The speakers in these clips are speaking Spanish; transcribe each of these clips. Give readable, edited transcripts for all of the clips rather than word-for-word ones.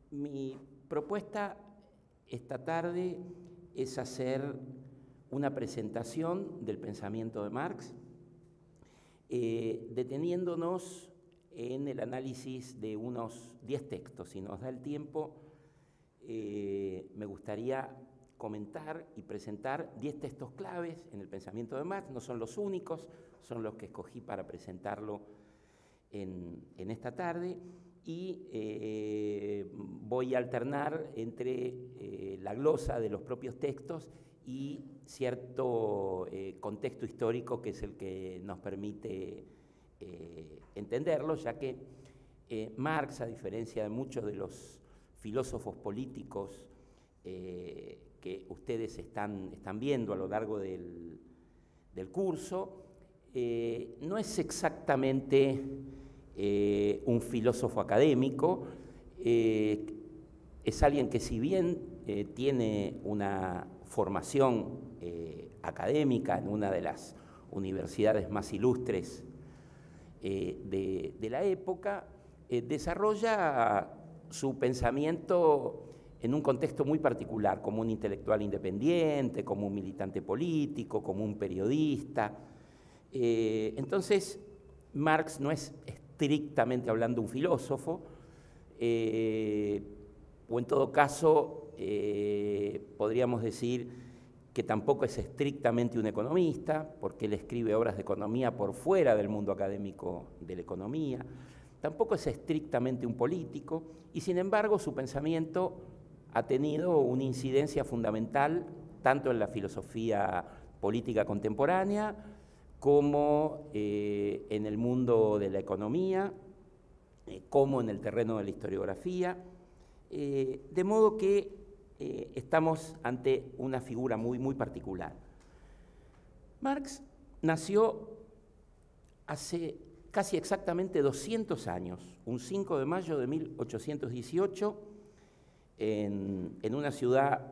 Mi propuesta esta tarde es hacer una presentación del pensamiento de Marx, deteniéndonos en el análisis de unos 10 textos. Si nos da el tiempo, me gustaría comentar y presentar 10 textos claves en el pensamiento de Marx. No son los únicos, son los que escogí para presentarlo en esta tarde, y voy a alternar entre la glosa de los propios textos y cierto contexto histórico que es el que nos permite entenderlo, ya que Marx, a diferencia de muchos de los filósofos políticos que ustedes están viendo a lo largo del curso, no es exactamente un filósofo académico, es alguien que, si bien tiene una formación académica en una de las universidades más ilustres de la época, desarrolla su pensamiento en un contexto muy particular, como un intelectual independiente, como un militante político, como un periodista. Entonces, Marx no es estrictamente hablando un filósofo, o en todo caso podríamos decir que tampoco es estrictamente un economista, porque él escribe obras de economía por fuera del mundo académico de la economía. Tampoco es estrictamente un político, y sin embargo su pensamiento ha tenido una incidencia fundamental tanto en la filosofía política contemporánea como en el mundo de la economía, como en el terreno de la historiografía, de modo que estamos ante una figura muy particular. Marx nació hace casi exactamente 200 años, un 5 de mayo de 1818, en una ciudad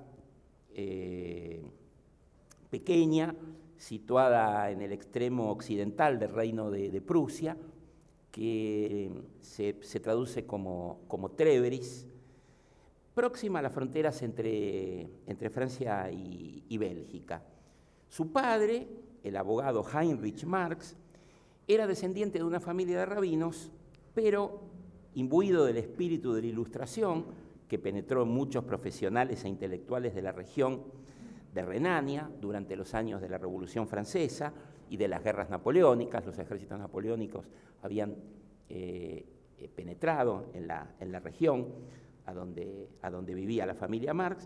pequeña, situada en el extremo occidental del reino de Prusia, que se traduce como Trèveris, próxima a las fronteras entre Francia y Bélgica. Su padre, el abogado Heinrich Marx, era descendiente de una familia de rabinos, pero imbuido del espíritu de la Ilustración, que penetró en muchos profesionales e intelectuales de la región de Renania durante los años de la Revolución Francesa y de las guerras napoleónicas. Los ejércitos napoleónicos habían penetrado en la región a donde vivía la familia Marx.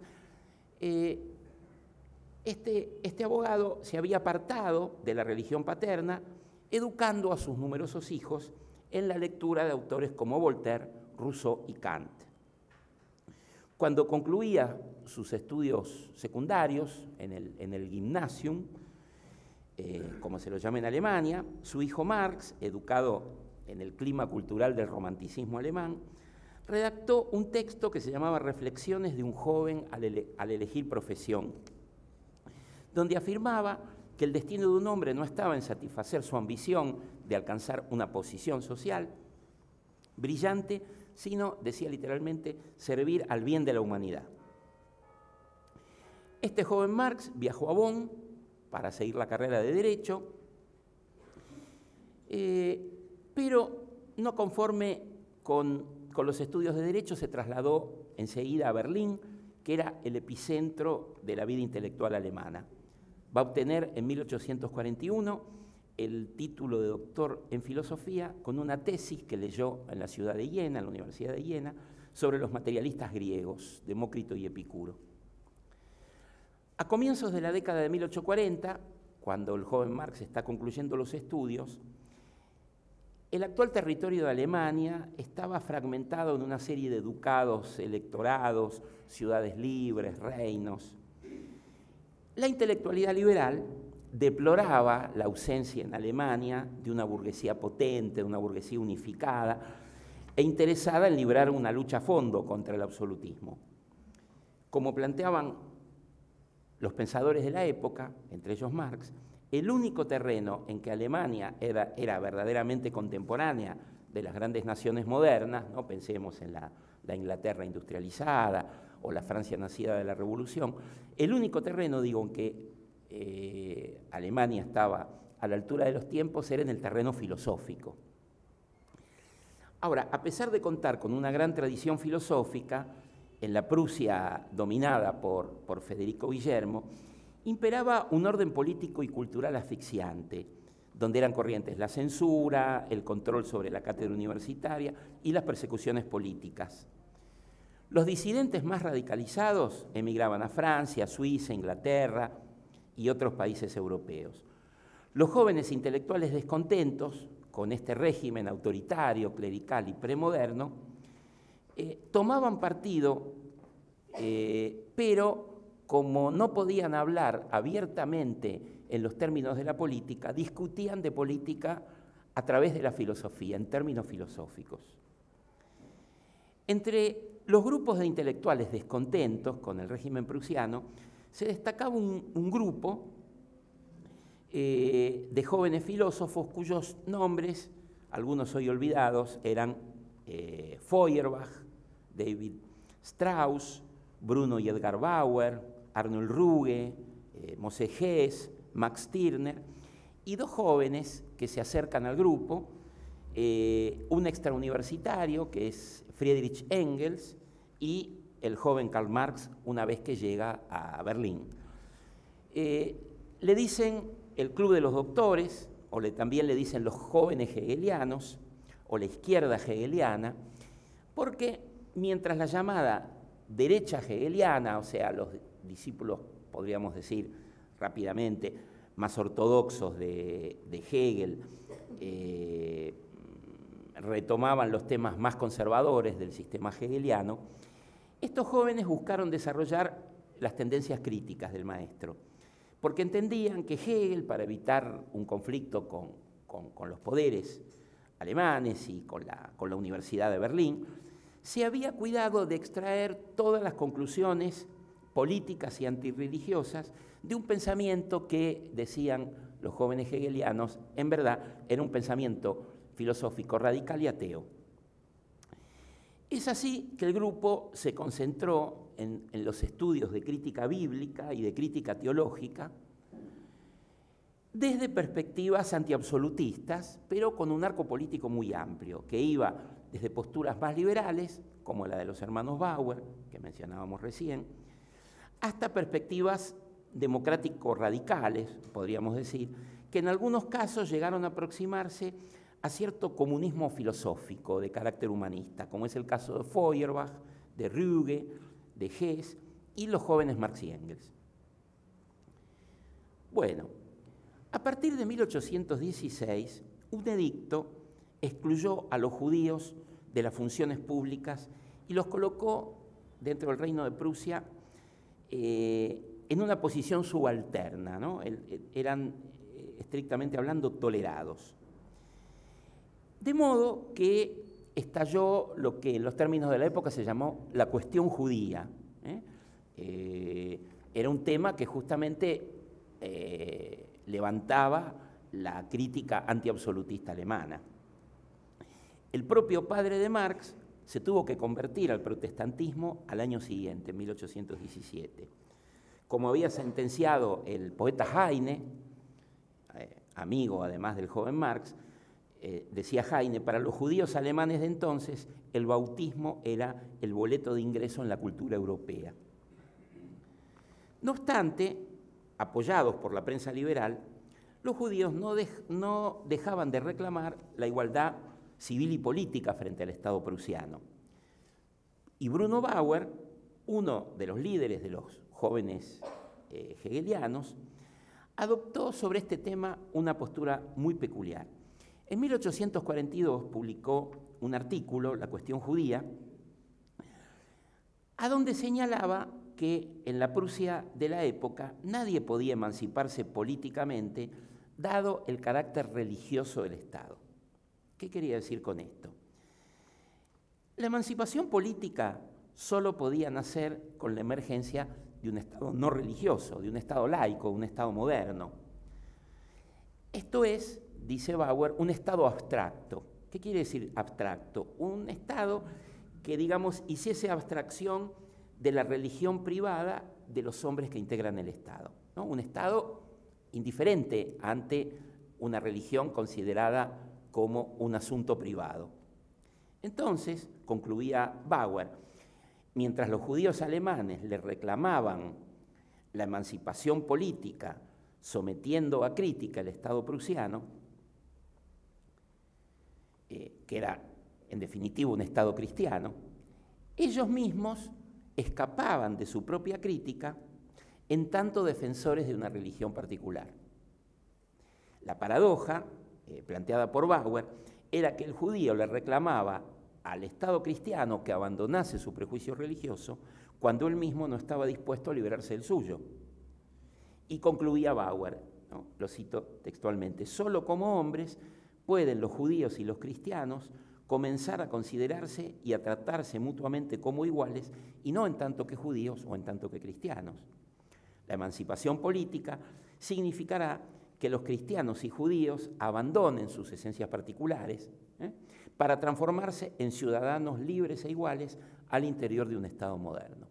Este abogado se había apartado de la religión paterna, educando a sus numerosos hijos en la lectura de autores como Voltaire, Rousseau y Kant. Cuando concluía sus estudios secundarios en el Gymnasium, como se lo llama en Alemania, su hijo Marx, educado en el clima cultural del romanticismo alemán, redactó un texto que se llamaba Reflexiones de un joven al elegir profesión, donde afirmaba que el destino de un hombre no estaba en satisfacer su ambición de alcanzar una posición social brillante, sino, decía literalmente, servir al bien de la humanidad. Este joven Marx viajó a Bonn para seguir la carrera de Derecho, pero no conforme con los estudios de Derecho, se trasladó enseguida a Berlín, que era el epicentro de la vida intelectual alemana. Va a obtener en 1841 el título de doctor en filosofía con una tesis que leyó en la ciudad de Jena, en la Universidad de Jena, sobre los materialistas griegos, Demócrito y Epicuro. A comienzos de la década de 1840, cuando el joven Marx está concluyendo los estudios, el actual territorio de Alemania estaba fragmentado en una serie de ducados, electorados, ciudades libres, reinos. La intelectualidad liberal deploraba la ausencia en Alemania de una burguesía potente, de una burguesía unificada e interesada en librar una lucha a fondo contra el absolutismo. Como planteaban los pensadores de la época, entre ellos Marx, el único terreno en que Alemania era verdaderamente contemporánea de las grandes naciones modernas, ¿no? Pensemos en la la Inglaterra industrializada o la Francia nacida de la Revolución. El único terreno, digo, en que Alemania estaba a la altura de los tiempos era en el terreno filosófico. Ahora, a pesar de contar con una gran tradición filosófica, en la Prusia dominada por Federico Guillermo, imperaba un orden político y cultural asfixiante, donde eran corrientes la censura, el control sobre la cátedra universitaria y las persecuciones políticas. Los disidentes más radicalizados emigraban a Francia, Suiza, Inglaterra y otros países europeos. Los jóvenes intelectuales descontentos con este régimen autoritario, clerical y premoderno, tomaban partido, pero como no podían hablar abiertamente en los términos de la política, discutían de política a través de la filosofía, en términos filosóficos. Entre los grupos de intelectuales descontentos con el régimen prusiano, se destacaba un grupo de jóvenes filósofos cuyos nombres, algunos hoy olvidados, eran Feuerbach, David Strauss, Bruno y Edgar Bauer, Arnold Ruge, Moshe Hess, Max Stirner, y dos jóvenes que se acercan al grupo, un extrauniversitario que es Friedrich Engels y el joven Karl Marx una vez que llega a Berlín. Le dicen el Club de los Doctores, o también le dicen los jóvenes hegelianos, o la izquierda hegeliana, porque mientras la llamada derecha hegeliana, o sea, los discípulos, podríamos decir rápidamente, más ortodoxos de Hegel, retomaban los temas más conservadores del sistema hegeliano, estos jóvenes buscaron desarrollar las tendencias críticas del maestro, porque entendían que Hegel, para evitar un conflicto con los poderes alemanes y con la Universidad de Berlín, se había cuidado de extraer todas las conclusiones políticas y antirreligiosas de un pensamiento que, decían los jóvenes hegelianos, en verdad era un pensamiento filosófico radical y ateo. Es así que el grupo se concentró en los estudios de crítica bíblica y de crítica teológica desde perspectivas antiabsolutistas, pero con un arco político muy amplio, que iba desde posturas más liberales, como la de los hermanos Bauer, que mencionábamos recién, hasta perspectivas democrático-radicales, podríamos decir, que en algunos casos llegaron a aproximarse a cierto comunismo filosófico de carácter humanista, como es el caso de Feuerbach, de Ruge, de Hess y los jóvenes Marx y Engels. Bueno, a partir de 1816, un edicto excluyó a los judíos de las funciones públicas y los colocó dentro del Reino de Prusia en una posición subalterna, ¿no? Eran, estrictamente hablando, tolerados. De modo que estalló lo que en los términos de la época se llamó la cuestión judía. Era un tema que justamente levantaba la crítica antiabsolutista alemana. El propio padre de Marx se tuvo que convertir al protestantismo al año siguiente, en 1817. Como había sentenciado el poeta Heine, amigo además del joven Marx, decía Heine, para los judíos alemanes de entonces el bautismo era el boleto de ingreso en la cultura europea. No obstante, apoyados por la prensa liberal, los judíos no dejaban de reclamar la igualdad civil y política frente al Estado prusiano. Y Bruno Bauer, uno de los líderes de los jóvenes hegelianos, adoptó sobre este tema una postura muy peculiar. En 1842 publicó un artículo, La cuestión judía, a donde señalaba que en la Prusia de la época nadie podía emanciparse políticamente dado el carácter religioso del Estado. ¿Qué quería decir con esto? La emancipación política solo podía nacer con la emergencia de un Estado no religioso, de un Estado laico, un Estado moderno. Esto es, dice Bauer, un Estado abstracto. ¿Qué quiere decir abstracto? Un Estado que, digamos, hiciese abstracción de la religión privada de los hombres que integran el Estado, ¿no? Un Estado indiferente ante una religión considerada como un asunto privado. Entonces, concluía Bauer, mientras los judíos alemanes le reclamaban la emancipación política sometiendo a crítica el Estado prusiano, que era en definitiva un Estado cristiano, ellos mismos escapaban de su propia crítica en tanto defensores de una religión particular. La paradoja, planteada por Bauer, era que el judío le reclamaba al Estado cristiano que abandonase su prejuicio religioso cuando él mismo no estaba dispuesto a liberarse del suyo. Y concluía Bauer, ¿no? Lo cito textualmente: solo como hombres pueden los judíos y los cristianos comenzar a considerarse y a tratarse mutuamente como iguales, y no en tanto que judíos o en tanto que cristianos. La emancipación política significará que los cristianos y judíos abandonen sus esencias particulares, para transformarse en ciudadanos libres e iguales al interior de un Estado moderno.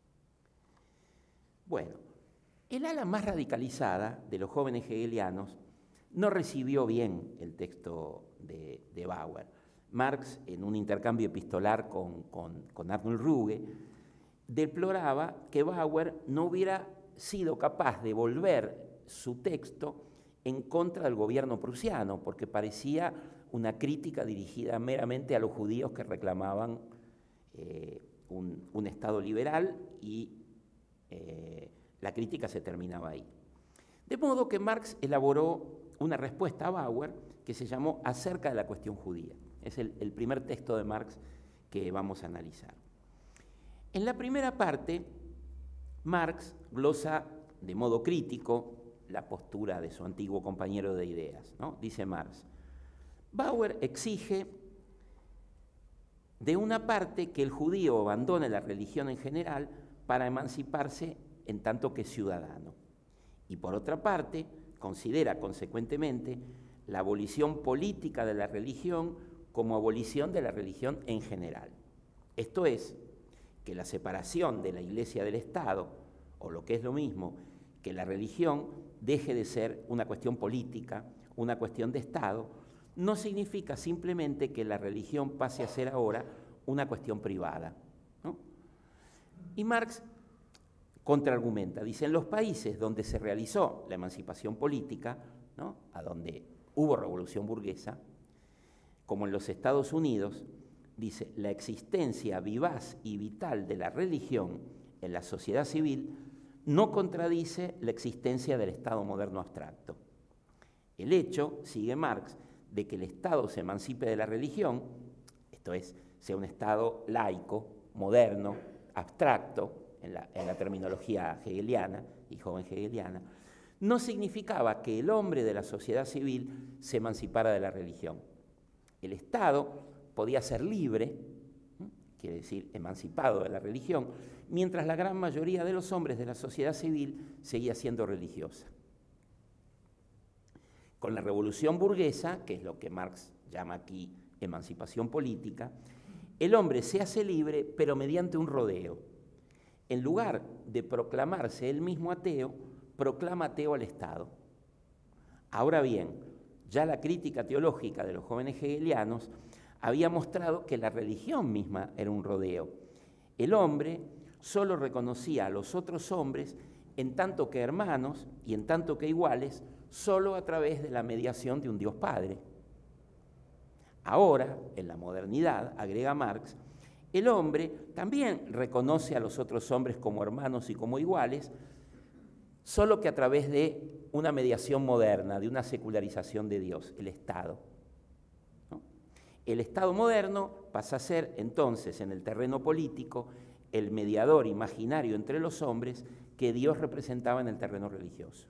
Bueno, el ala más radicalizada de los jóvenes hegelianos no recibió bien el texto de Bauer. Marx, en un intercambio epistolar con Arnold Ruge, deploraba que Bauer no hubiera sido capaz de volver su texto en contra del gobierno prusiano, porque parecía una crítica dirigida meramente a los judíos que reclamaban un Estado liberal, y la crítica se terminaba ahí. De modo que Marx elaboró una respuesta a Bauer que se llamó Acerca de la cuestión judía. Es el primer texto de Marx que vamos a analizar. En la primera parte, Marx glosa de modo crítico la postura de su antiguo compañero de ideas, ¿no? Dice Marx: Bauer exige, de una parte, que el judío abandone la religión en general para emanciparse en tanto que ciudadano, y por otra parte, considera consecuentemente la abolición política de la religión como abolición de la religión en general. Esto es, que la separación de la Iglesia del Estado, o lo que es lo mismo, que la religión deje de ser una cuestión política, una cuestión de Estado, no significa simplemente que la religión pase a ser ahora una cuestión privada, ¿no? Y Marx contraargumenta, dice: en los países donde se realizó la emancipación política, ¿no?, a donde hubo revolución burguesa, como en los Estados Unidos, dice, la existencia vivaz y vital de la religión en la sociedad civil no contradice la existencia del Estado moderno abstracto. El hecho, sigue Marx, de que el Estado se emancipe de la religión, esto es, sea un Estado laico, moderno, abstracto, en la terminología hegeliana y joven hegeliana, no significaba que el hombre de la sociedad civil se emancipara de la religión. El Estado podía ser libre, quiere decir emancipado de la religión, mientras la gran mayoría de los hombres de la sociedad civil seguía siendo religiosa. Con la revolución burguesa, que es lo que Marx llama aquí emancipación política, el hombre se hace libre, pero mediante un rodeo. En lugar de proclamarse él mismo ateo, proclama ateo al Estado. Ahora bien, ya la crítica teológica de los jóvenes hegelianos había mostrado que la religión misma era un rodeo. El hombre solo reconocía a los otros hombres en tanto que hermanos y en tanto que iguales, solo a través de la mediación de un Dios Padre. Ahora, en la modernidad, agrega Marx, el hombre también reconoce a los otros hombres como hermanos y como iguales, solo que a través de una mediación moderna, de una secularización de Dios, el Estado, ¿no? El Estado moderno pasa a ser, entonces, en el terreno político, el mediador imaginario entre los hombres que Dios representaba en el terreno religioso.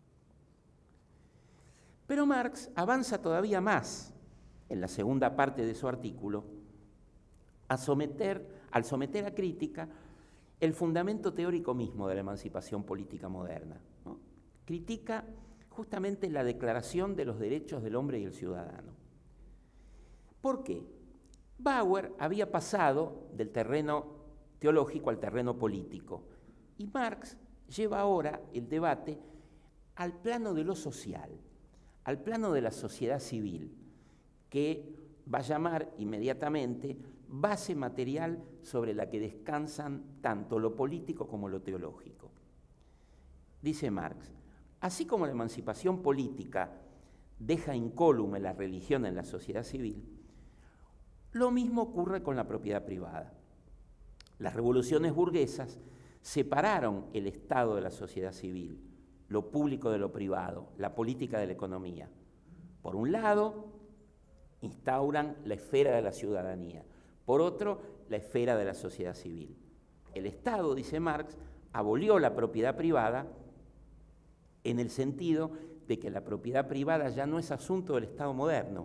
Pero Marx avanza todavía más en la segunda parte de su artículo al someter a crítica el fundamento teórico mismo de la emancipación política moderna, ¿no? Critica justamente la declaración de los derechos del hombre y el ciudadano. ¿Por qué? Bauer había pasado del terreno teológico al terreno político y Marx lleva ahora el debate al plano de lo social, al plano de la sociedad civil, que va a llamar inmediatamente base material sobre la que descansan tanto lo político como lo teológico. Dice Marx, así como la emancipación política deja incólume la religión en la sociedad civil, lo mismo ocurre con la propiedad privada. Las revoluciones burguesas separaron el Estado de la sociedad civil, lo público de lo privado, la política de la economía. Por un lado, instauran la esfera de la ciudadanía, por otro, la esfera de la sociedad civil. El Estado, dice Marx, abolió la propiedad privada en el sentido de que la propiedad privada ya no es asunto del Estado moderno,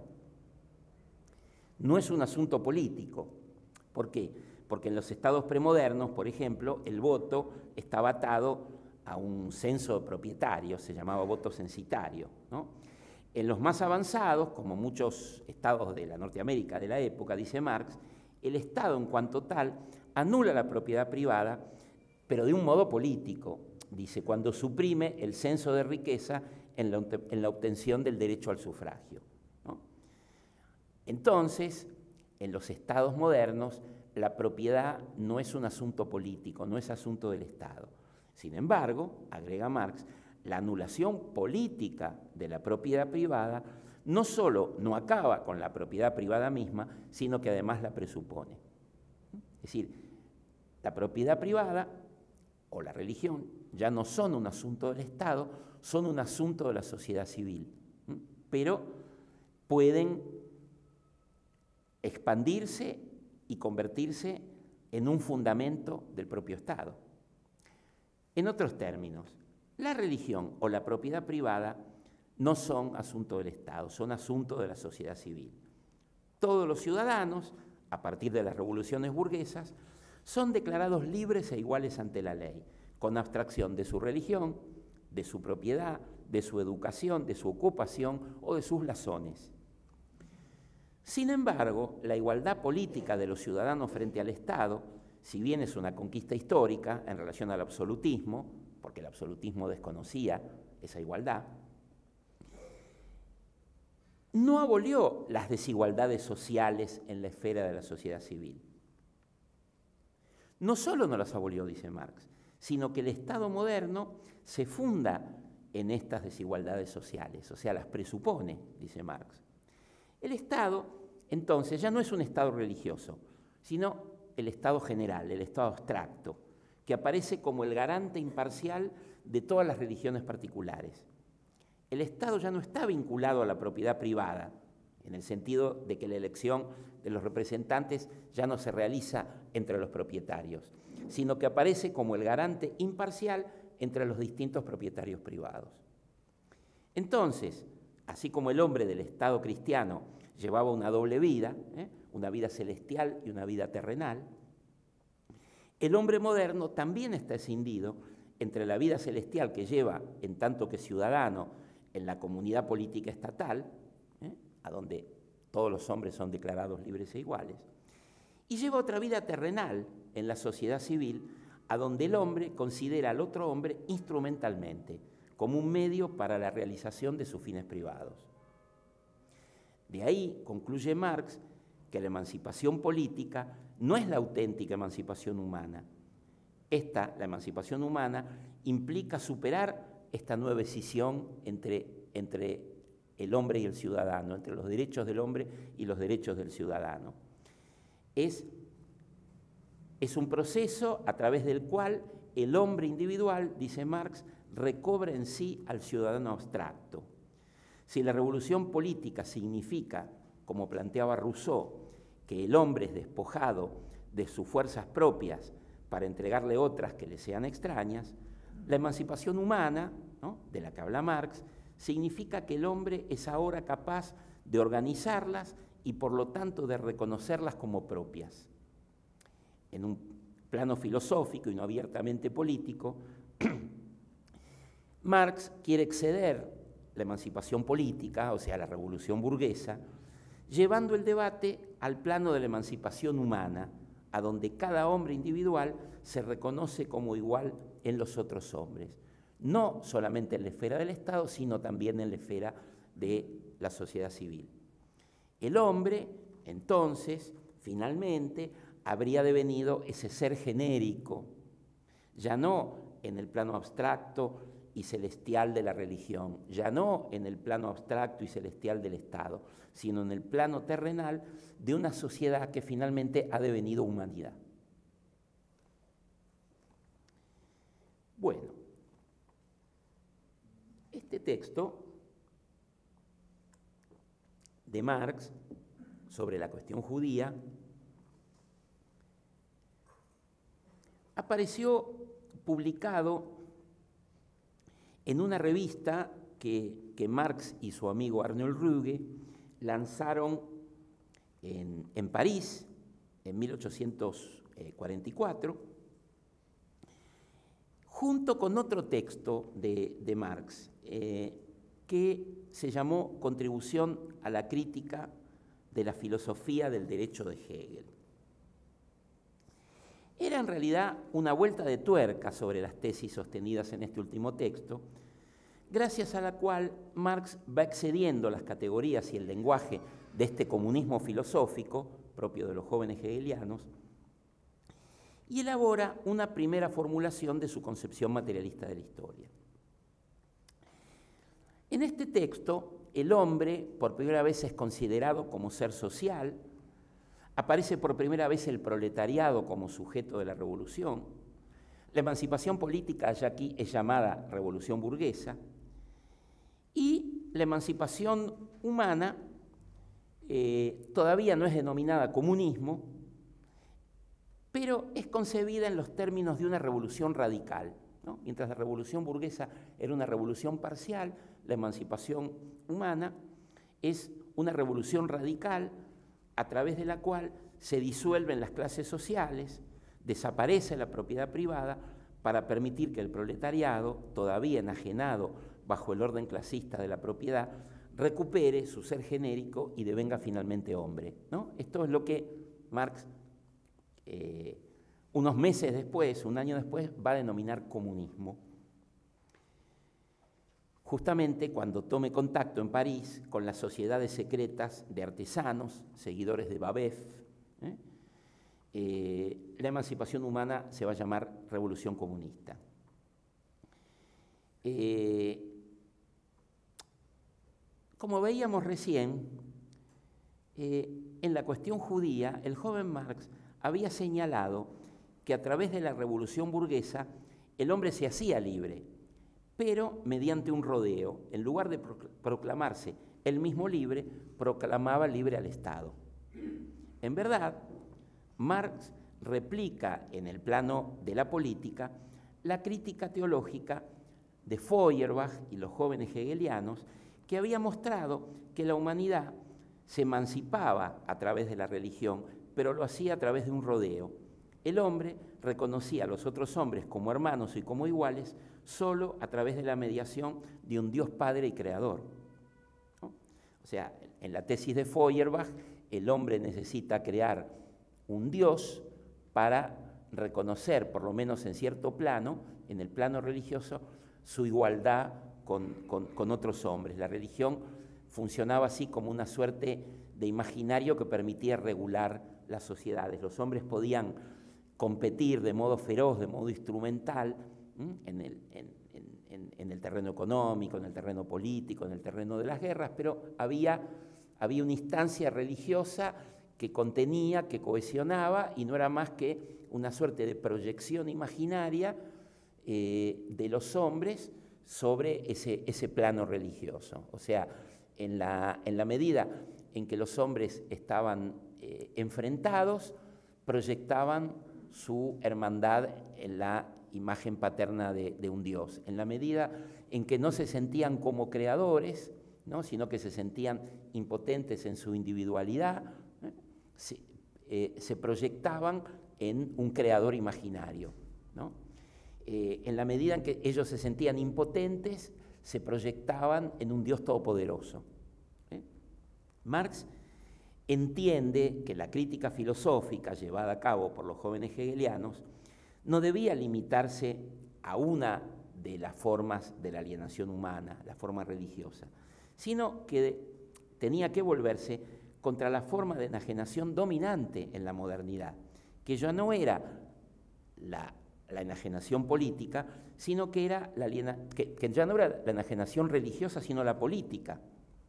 no es un asunto político. ¿Por qué? Porque en los estados premodernos, por ejemplo, el voto estaba atado a un censo de propietarios, se llamaba voto censitario, ¿no? En los más avanzados, como muchos estados de la Norteamérica de la época, dice Marx, el Estado en cuanto tal anula la propiedad privada, pero de un modo político, dice, cuando suprime el censo de riqueza en la obtención del derecho al sufragio, ¿no? Entonces, en los estados modernos, la propiedad no es un asunto político, no es asunto del Estado. Sin embargo, agrega Marx, la anulación política de la propiedad privada no solo no acaba con la propiedad privada misma, sino que además la presupone. Es decir, la propiedad privada o la religión ya no son un asunto del Estado, son un asunto de la sociedad civil, pero pueden expandirse y convertirse en un fundamento del propio Estado. En otros términos, la religión o la propiedad privada no son asunto del Estado, son asunto de la sociedad civil. Todos los ciudadanos, a partir de las revoluciones burguesas, son declarados libres e iguales ante la ley, con abstracción de su religión, de su propiedad, de su educación, de su ocupación o de sus blasones. Sin embargo, la igualdad política de los ciudadanos frente al Estado, si bien es una conquista histórica en relación al absolutismo, porque el absolutismo desconocía esa igualdad, no abolió las desigualdades sociales en la esfera de la sociedad civil. No solo no las abolió, dice Marx, sino que el Estado moderno se funda en estas desigualdades sociales, o sea, las presupone, dice Marx. El Estado, entonces, ya no es un Estado religioso, sino el Estado general, el Estado abstracto, que aparece como el garante imparcial de todas las religiones particulares. El Estado ya no está vinculado a la propiedad privada, en el sentido de que la elección de los representantes ya no se realiza entre los propietarios, sino que aparece como el garante imparcial entre los distintos propietarios privados. Entonces, así como el hombre del Estado cristiano llevaba una doble vida, una vida celestial y una vida terrenal, el hombre moderno también está escindido entre la vida celestial que lleva en tanto que ciudadano en la comunidad política estatal, a donde todos los hombres son declarados libres e iguales, y lleva otra vida terrenal en la sociedad civil, a donde el hombre considera al otro hombre instrumentalmente, como un medio para la realización de sus fines privados. De ahí concluye Marx que la emancipación política no es la auténtica emancipación humana. Esta, la emancipación humana, implica superar esta nueva escisión entre el hombre y el ciudadano, entre los derechos del hombre y los derechos del ciudadano. Es un proceso a través del cual el hombre individual, dice Marx, recobra en sí al ciudadano abstracto. Si la revolución política significa, como planteaba Rousseau, que el hombre es despojado de sus fuerzas propias para entregarle otras que le sean extrañas, la emancipación humana, ¿no?, de la que habla Marx, significa que el hombre es ahora capaz de organizarlas y por lo tanto de reconocerlas como propias. En un plano filosófico y no abiertamente político, Marx quiere exceder la emancipación política, o sea, la revolución burguesa, llevando el debate al plano de la emancipación humana, a donde cada hombre individual se reconoce como igual en los otros hombres, no solamente en la esfera del Estado, sino también en la esfera de la sociedad civil. El hombre, entonces, finalmente, habría devenido ese ser genérico, ya no en el plano abstracto y celestial de la religión, ya no en el plano abstracto y celestial del Estado, sino en el plano terrenal de una sociedad que finalmente ha devenido humanidad. Bueno, este texto de Marx sobre la cuestión judía apareció publicado en una revista que Marx y su amigo Arnold Ruge lanzaron en París en 1844, junto con otro texto de Marx, que se llamó Contribución a la crítica de la filosofía del derecho de Hegel. Era en realidad una vuelta de tuerca sobre las tesis sostenidas en este último texto, gracias a la cual Marx va excediendo las categorías y el lenguaje de este comunismo filosófico, propio de los jóvenes hegelianos, y elabora una primera formulación de su concepción materialista de la historia. En este texto, el hombre por primera vez es considerado como ser social, aparece por primera vez el proletariado como sujeto de la revolución, la emancipación política ya aquí es llamada revolución burguesa, y la emancipación humana todavía no es denominada comunismo, pero es concebida en los términos de una revolución radical, ¿no? Mientras la revolución burguesa era una revolución parcial, la emancipación humana es una revolución radical a través de la cual se disuelven las clases sociales, desaparece la propiedad privada para permitir que el proletariado, todavía enajenado bajo el orden clasista de la propiedad, recupere su ser genérico y devenga finalmente hombre, ¿no? Esto es lo que Marx, unos meses después, un año después, va a denominar comunismo. Justamente cuando tome contacto en París con las sociedades secretas de artesanos, seguidores de Babeuf, la emancipación humana se va a llamar revolución comunista. Como veíamos recién, en la cuestión judía, el joven Marx había señalado que a través de la revolución burguesa el hombre se hacía libre, pero mediante un rodeo. En lugar de proclamarse él mismo libre, proclamaba libre al Estado. En verdad, Marx replica en el plano de la política la crítica teológica de Feuerbach y los jóvenes hegelianos, que había mostrado que la humanidad se emancipaba a través de la religión, pero lo hacía a través de un rodeo. El hombre reconocía a los otros hombres como hermanos y como iguales solo a través de la mediación de un Dios Padre y Creador, ¿no? O sea, en la tesis de Feuerbach, el hombre necesita crear un Dios para reconocer, por lo menos en cierto plano, en el plano religioso, su igualdad con otros hombres. La religión funcionaba así como una suerte de imaginario que permitía regular las sociedades. Los hombres podían competir de modo feroz, de modo instrumental, en el terreno económico, en el terreno político, en el terreno de las guerras, pero había una instancia religiosa que contenía, que cohesionaba, y no era más que una suerte de proyección imaginaria de los hombres sobre ese plano religioso. O sea, en la medida en que los hombres estaban enfrentados, proyectaban su hermandad en la imagen paterna de un Dios. En la medida en que no se sentían como creadores, ¿no?, sino que se sentían impotentes en su individualidad, se proyectaban en un creador imaginario, ¿no? En la medida en que ellos se sentían impotentes, se proyectaban en un Dios todopoderoso. Marx entiende que la crítica filosófica llevada a cabo por los jóvenes hegelianos no debía limitarse a una de las formas de la alienación humana, la forma religiosa, sino que tenía que volverse contra la forma de enajenación dominante en la modernidad, que ya no era la enajenación política, sino que era que ya no era la enajenación religiosa, sino la política.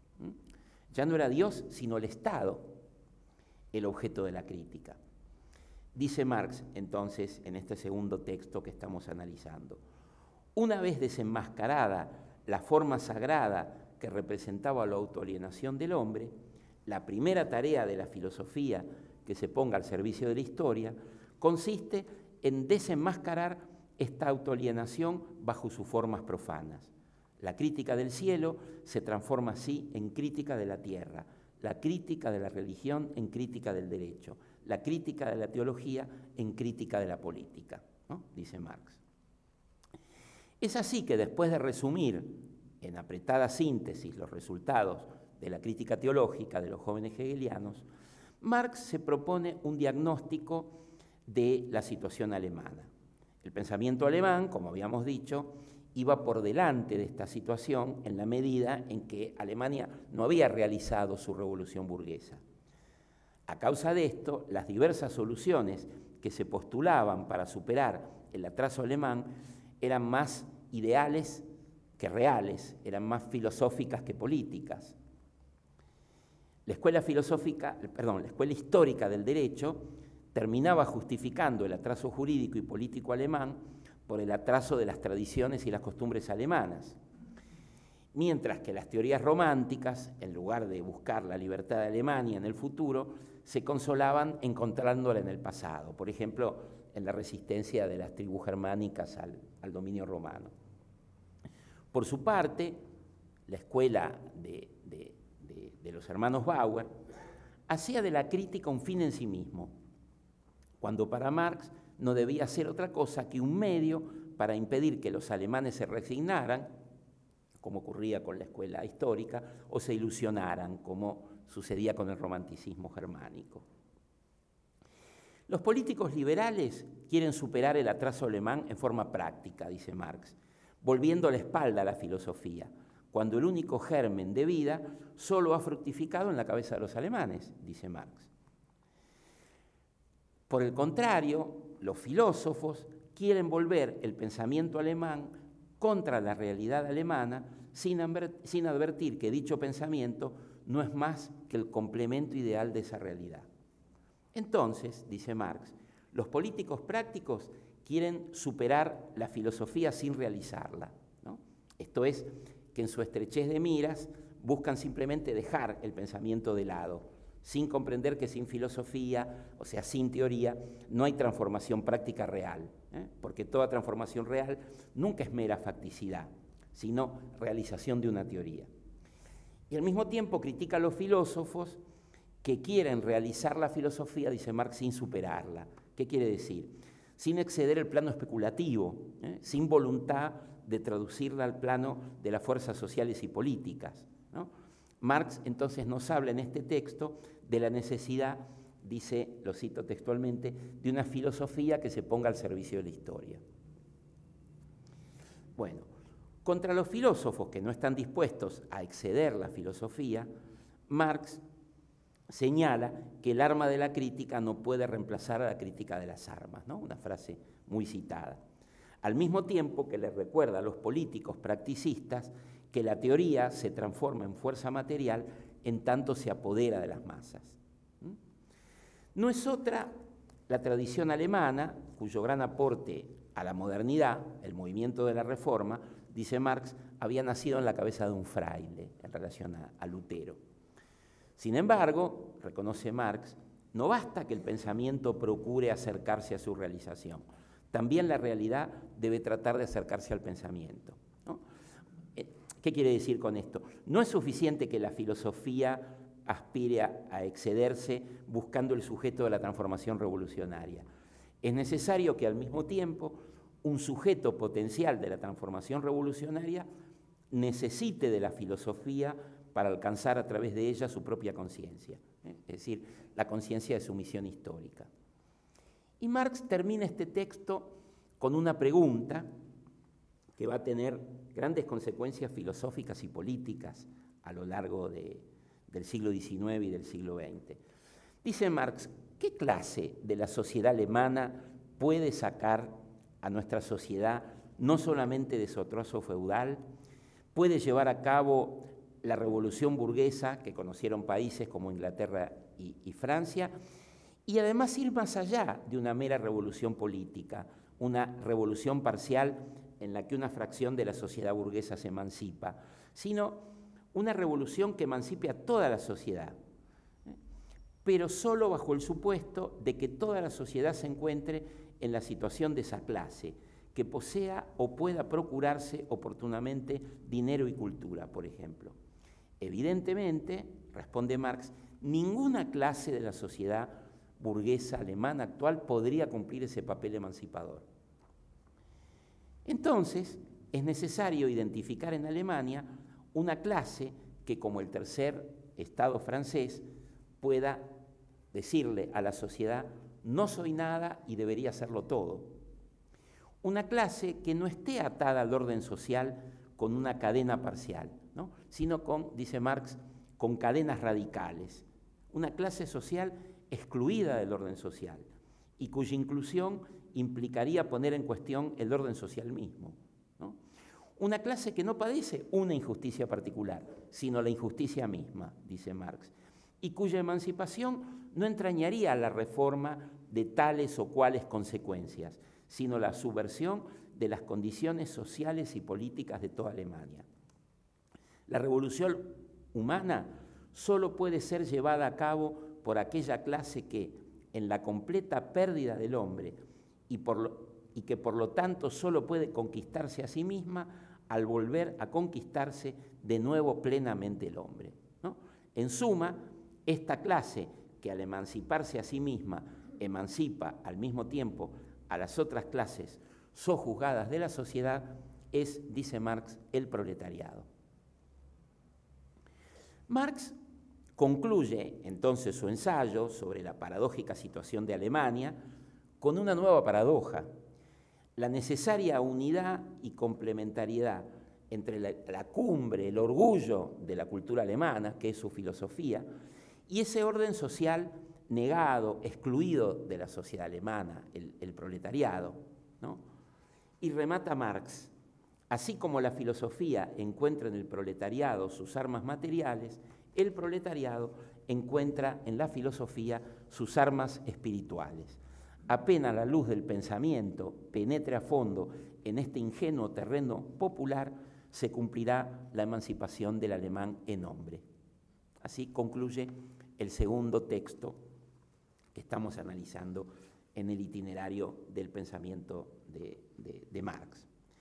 Ya no era Dios, sino el Estado, el objeto de la crítica. Dice Marx, entonces, en este segundo texto que estamos analizando, una vez desenmascarada la forma sagrada que representaba la autoalienación del hombre, la primera tarea de la filosofía que se ponga al servicio de la historia consiste en desenmascarar esta autoalienación bajo sus formas profanas. La crítica del cielo se transforma así en crítica de la tierra, la crítica de la religión en crítica del derecho, la crítica de la teología en crítica de la política, ¿no? Dice Marx. Es así que después de resumir en apretada síntesis los resultados de la crítica teológica de los jóvenes hegelianos, Marx se propone un diagnóstico de la situación alemana. El pensamiento alemán, como habíamos dicho, iba por delante de esta situación en la medida en que Alemania no había realizado su revolución burguesa. A causa de esto, las diversas soluciones que se postulaban para superar el atraso alemán eran más ideales que reales, eran más filosóficas que políticas. La escuela histórica del derecho terminaba justificando el atraso jurídico y político alemán por el atraso de las tradiciones y las costumbres alemanas, mientras que las teorías románticas, en lugar de buscar la libertad de Alemania en el futuro, se consolaban encontrándola en el pasado, por ejemplo, en la resistencia de las tribus germánicas al dominio romano. Por su parte, la escuela de los hermanos Bauer hacía de la crítica un fin en sí mismo, cuando para Marx no debía ser otra cosa que un medio para impedir que los alemanes se resignaran, como ocurría con la escuela histórica, o se ilusionaran, como sucedía con el romanticismo germánico. Los políticos liberales quieren superar el atraso alemán en forma práctica, dice Marx, volviendo la espalda a la filosofía, cuando el único germen de vida solo ha fructificado en la cabeza de los alemanes, dice Marx. Por el contrario, los filósofos quieren volver el pensamiento alemán contra la realidad alemana sin advertir que dicho pensamiento no es más que el complemento ideal de esa realidad. Entonces, dice Marx, los políticos prácticos quieren superar la filosofía sin realizarla, ¿no? Esto es, que en su estrechez de miras buscan simplemente dejar el pensamiento de lado, sin comprender que sin filosofía, o sea, sin teoría, no hay transformación práctica real, porque toda transformación real nunca es mera facticidad, sino realización de una teoría. Y al mismo tiempo critica a los filósofos que quieren realizar la filosofía, dice Marx, sin superarla. ¿Qué quiere decir? Sin exceder el plano especulativo, sin voluntad de traducirla al plano de las fuerzas sociales y políticas, ¿no? Marx entonces nos habla en este texto de la necesidad, dice, lo cito textualmente, de una filosofía que se ponga al servicio de la historia. Bueno, contra los filósofos que no están dispuestos a exceder la filosofía, Marx señala que el arma de la crítica no puede reemplazar a la crítica de las armas, ¿no? Una frase muy citada. Al mismo tiempo que les recuerda a los políticos practicistas que la teoría se transforma en fuerza material en tanto se apodera de las masas. No es otra la tradición alemana, cuyo gran aporte a la modernidad, el movimiento de la Reforma, dice Marx, había nacido en la cabeza de un fraile en relación a Lutero. Sin embargo, reconoce Marx, no basta que el pensamiento procure acercarse a su realización, también la realidad debe tratar de acercarse al pensamiento, ¿no? ¿Qué quiere decir con esto? No es suficiente que la filosofía aspire a excederse buscando el sujeto de la transformación revolucionaria. Es necesario que al mismo tiempo un sujeto potencial de la transformación revolucionaria necesite de la filosofía para alcanzar a través de ella su propia conciencia. es decir, la conciencia de su misión histórica. Y Marx termina este texto con una pregunta que va a tener grandes consecuencias filosóficas y políticas a lo largo del siglo XIX y del siglo XX. Dice Marx, ¿qué clase de la sociedad alemana puede sacar a nuestra sociedad no solamente de su atraso feudal, puede llevar a cabo la revolución burguesa que conocieron países como Inglaterra y Francia, y además ir más allá de una mera revolución política, una revolución parcial en la que una fracción de la sociedad burguesa se emancipa, sino una revolución que emancipe a toda la sociedad, pero solo bajo el supuesto de que toda la sociedad se encuentre en la situación de esa clase, que posea o pueda procurarse oportunamente dinero y cultura, por ejemplo. Evidentemente, responde Marx, ninguna clase de la sociedad burguesa alemana actual podría cumplir ese papel emancipador. Entonces, es necesario identificar en Alemania una clase que, como el tercer Estado francés, pueda decirle a la sociedad, no soy nada y debería serlo todo. Una clase que no esté atada al orden social con una cadena parcial, ¿no? Sino con, dice Marx, con cadenas radicales. Una clase social excluida del orden social y cuya inclusión implicaría poner en cuestión el orden social mismo, ¿no? Una clase que no padece una injusticia particular, sino la injusticia misma, dice Marx, y cuya emancipación no entrañaría la reforma de tales o cuales consecuencias, sino la subversión de las condiciones sociales y políticas de toda Alemania. La revolución humana solo puede ser llevada a cabo por aquella clase que, en la completa pérdida del hombre y que por lo tanto solo puede conquistarse a sí misma al volver a conquistarse de nuevo plenamente el hombre, ¿no? En suma, esta clase que al emanciparse a sí misma emancipa al mismo tiempo a las otras clases sojuzgadas de la sociedad es, dice Marx, el proletariado. Marx concluye entonces su ensayo sobre la paradójica situación de Alemania con una nueva paradoja, la necesaria unidad y complementariedad entre la cumbre, el orgullo de la cultura alemana, que es su filosofía, y ese orden social negado, excluido de la sociedad alemana, el proletariado, ¿no? Y remata Marx, así como la filosofía encuentra en el proletariado sus armas materiales, el proletariado encuentra en la filosofía sus armas espirituales. Apenas la luz del pensamiento penetre a fondo en este ingenuo terreno popular, se cumplirá la emancipación del alemán en hombre. Así concluye el segundo texto que estamos analizando en el itinerario del pensamiento de Marx.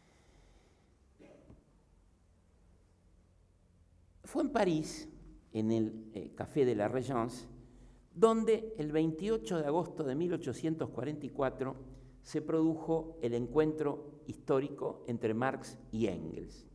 Fue en París, en el Café de la Régence, donde el 28 de agosto de 1844 se produjo el encuentro histórico entre Marx y Engels.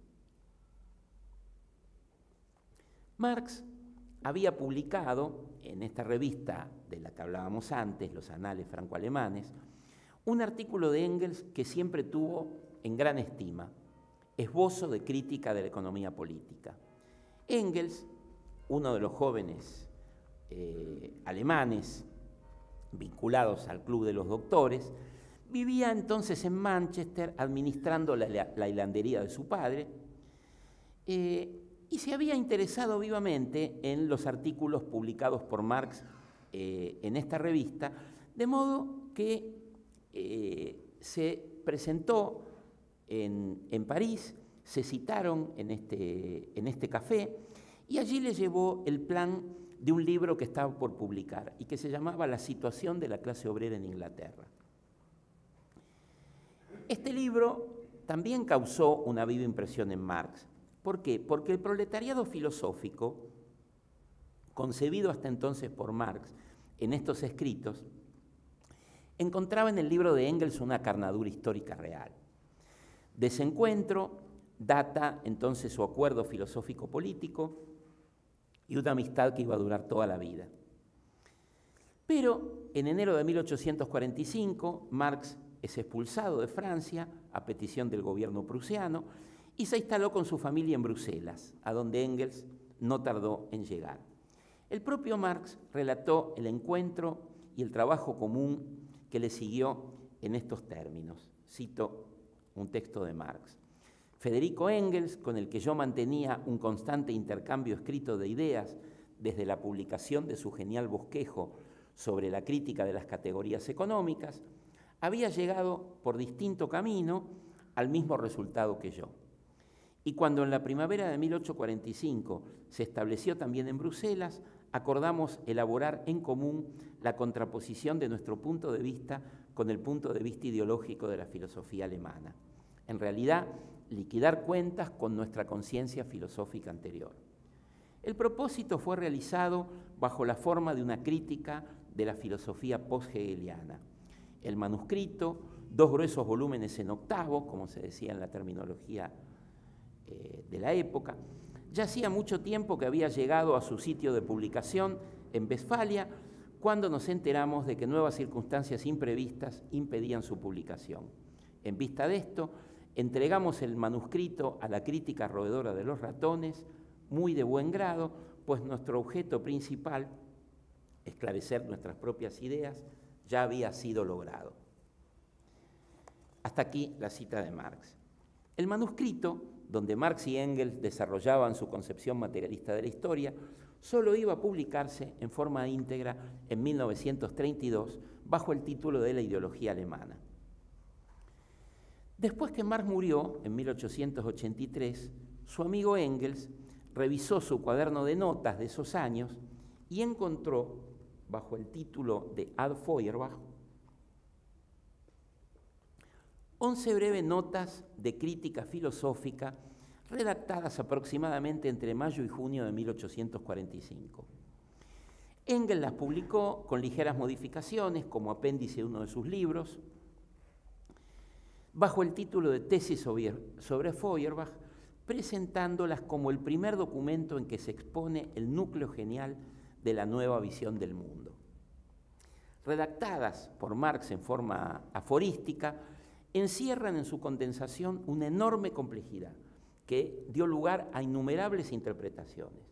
Marx había publicado en esta revista de la que hablábamos antes, Los Anales Franco-Alemanes, un artículo de Engels que siempre tuvo en gran estima, Esbozo de crítica de la economía política. Engels, uno de los jóvenes alemanes vinculados al Club de los Doctores, vivía entonces en Manchester administrando la hilandería de su padre y se había interesado vivamente en los artículos publicados por Marx en esta revista, de modo que se presentó en París, se citaron en este café y allí le llevó el plan de un libro que estaba por publicar y que se llamaba La situación de la clase obrera en Inglaterra. Este libro también causó una viva impresión en Marx. ¿Por qué? Porque el proletariado filosófico, concebido hasta entonces por Marx en estos escritos, encontraba en el libro de Engels una carnadura histórica real. De ese encuentro data entonces su acuerdo filosófico-político y una amistad que iba a durar toda la vida. Pero en enero de 1845, Marx es expulsado de Francia a petición del gobierno prusiano y se instaló con su familia en Bruselas, a donde Engels no tardó en llegar. El propio Marx relató el encuentro y el trabajo común que le siguió en estos términos. Cito un texto de Marx. Federico Engels, con el que yo mantenía un constante intercambio escrito de ideas desde la publicación de su genial bosquejo sobre la crítica de las categorías económicas, había llegado por distinto camino al mismo resultado que yo. Y cuando en la primavera de 1845 se estableció también en Bruselas, acordamos elaborar en común la contraposición de nuestro punto de vista con el punto de vista ideológico de la filosofía alemana. En realidad, liquidar cuentas con nuestra conciencia filosófica anterior. El propósito fue realizado bajo la forma de una crítica de la filosofía post-hegeliana. El manuscrito, 2 gruesos volúmenes en octavo, como se decía en la terminología de la época, ya hacía mucho tiempo que había llegado a su sitio de publicación en Westfalia, cuando nos enteramos de que nuevas circunstancias imprevistas impedían su publicación. En vista de esto, entregamos el manuscrito a la crítica roedora de los ratones, muy de buen grado, pues nuestro objeto principal, esclarecer nuestras propias ideas, ya había sido logrado. Hasta aquí la cita de Marx. El manuscrito, donde Marx y Engels desarrollaban su concepción materialista de la historia, solo iba a publicarse en forma íntegra en 1932 bajo el título de La ideología alemana. Después que Marx murió, en 1883, su amigo Engels revisó su cuaderno de notas de esos años y encontró, bajo el título de Ad Feuerbach, 11 breves notas de crítica filosófica redactadas aproximadamente entre mayo y junio de 1845. Engels las publicó con ligeras modificaciones como apéndice de uno de sus libros, bajo el título de Tesis sobre Feuerbach, presentándolas como el primer documento en que se expone el núcleo genial de la nueva visión del mundo. Redactadas por Marx en forma aforística, encierran en su condensación una enorme complejidad que dio lugar a innumerables interpretaciones.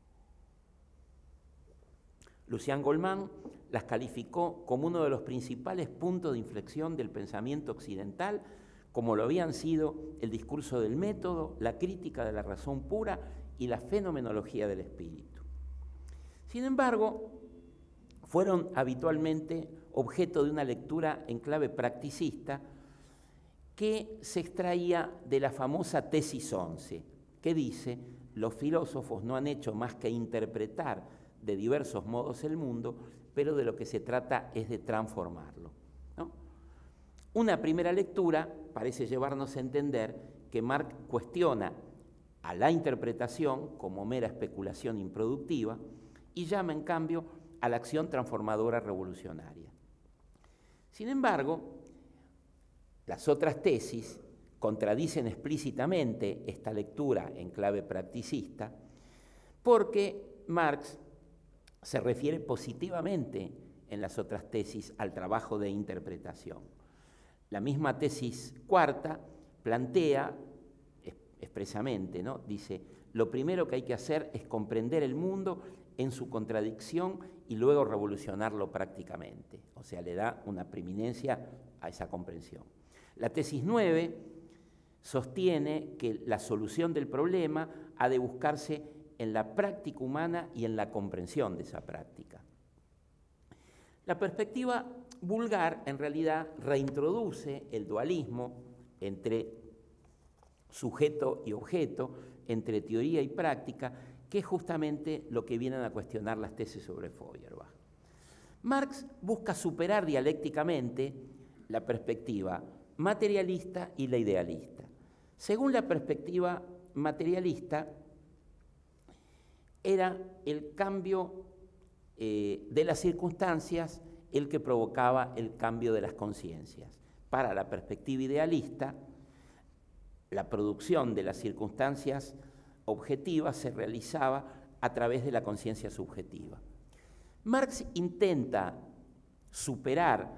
Lucien Goldman las calificó como uno de los principales puntos de inflexión del pensamiento occidental, como lo habían sido el discurso del método, la crítica de la razón pura y la fenomenología del espíritu. Sin embargo, fueron habitualmente objeto de una lectura en clave practicista que se extraía de la famosa tesis 11, que dice: los filósofos no han hecho más que interpretar de diversos modos el mundo, pero de lo que se trata es de transformarlo, ¿no? Una primera lectura parece llevarnos a entender que Marx cuestiona a la interpretación como mera especulación improductiva y llama, en cambio, a la acción transformadora revolucionaria. Sin embargo, las otras tesis contradicen explícitamente esta lectura en clave practicista, porque Marx se refiere positivamente en las otras tesis al trabajo de interpretación. La misma tesis cuarta plantea expresamente, ¿no? Dice: lo primero que hay que hacer es comprender el mundo en su contradicción y luego revolucionarlo prácticamente. O sea, le da una preeminencia a esa comprensión. La tesis 9 sostiene que la solución del problema ha de buscarse en la práctica humana y en la comprensión de esa práctica. La perspectiva vulgar, en realidad, reintroduce el dualismo entre sujeto y objeto, entre teoría y práctica, que es justamente lo que vienen a cuestionar las tesis sobre Feuerbach. Marx busca superar dialécticamente la perspectiva materialista y la idealista. Según la perspectiva materialista, era el cambio de las circunstancias el que provocaba el cambio de las conciencias. Para la perspectiva idealista, la producción de las circunstancias objetivas se realizaba a través de la conciencia subjetiva. Marx intenta superar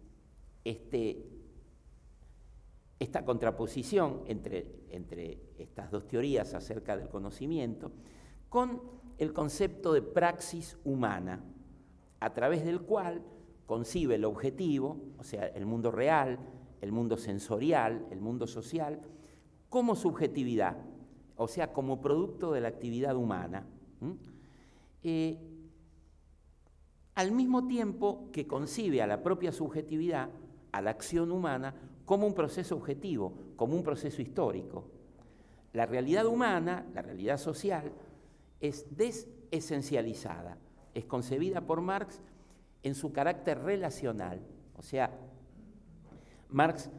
esta contraposición entre estas dos teorías acerca del conocimiento, con el concepto de praxis humana, a través del cual concibe el objetivo, o sea, el mundo real, el mundo sensorial, el mundo social, como subjetividad, o sea, como producto de la actividad humana, al mismo tiempo que concibe a la propia subjetividad, a la acción humana, como un proceso objetivo, como un proceso histórico. La realidad humana, la realidad social, es desesencializada, es concebida por Marx en su carácter relacional. O sea, Marx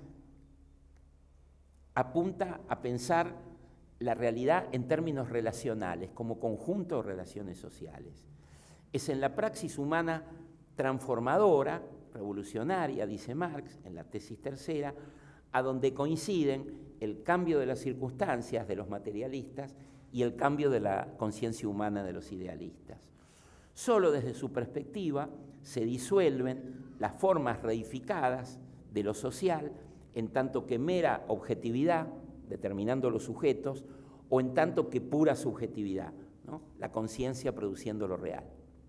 apunta a pensar la realidad en términos relacionales, como conjunto de relaciones sociales. Es en la praxis humana transformadora, revolucionaria, dice Marx, en la tesis tercera, a donde coinciden el cambio de las circunstancias de los materialistas y el cambio de la conciencia humana de los idealistas. Solo desde su perspectiva se disuelven las formas reificadas de lo social en tanto que mera objetividad, determinando los sujetos, o en tanto que pura subjetividad, ¿no? La conciencia produciendo lo real.